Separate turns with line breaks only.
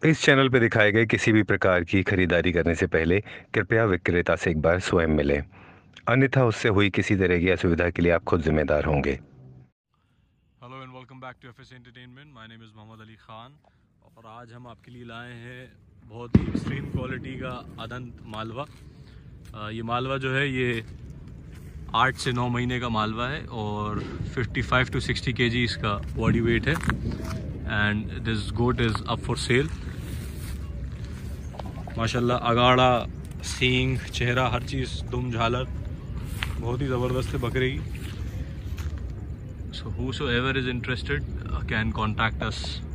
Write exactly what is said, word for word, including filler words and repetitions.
इस चैनल पर दिखाए गए किसी भी प्रकार की खरीदारी करने से पहले कृपया विक्रेता से एक बार स्वयं मिलें, अन्यथा उससे हुई किसी तरह की असुविधा के लिए आप खुद जिम्मेदार होंगे।
Hello and welcome back to FS entertainment. My name is Mohammad Ali Khan और आज हम आपके लिए लाए हैं बहुत ही एक्सट्रीम क्वालिटी का अदंत मालवा। आ, ये मालवा जो है ये आठ से नौ महीने का मालवा है और पचपन टू साठ केजी इसका बॉडी वेट है and this goat is up for sale. माशाल्लाह अगाड़ा, सींग, चेहरा, हर चीज़, दुम, झालर बहुत ही ज़बरदस्त है बकरे की। So whosoever is interested uh, can contact us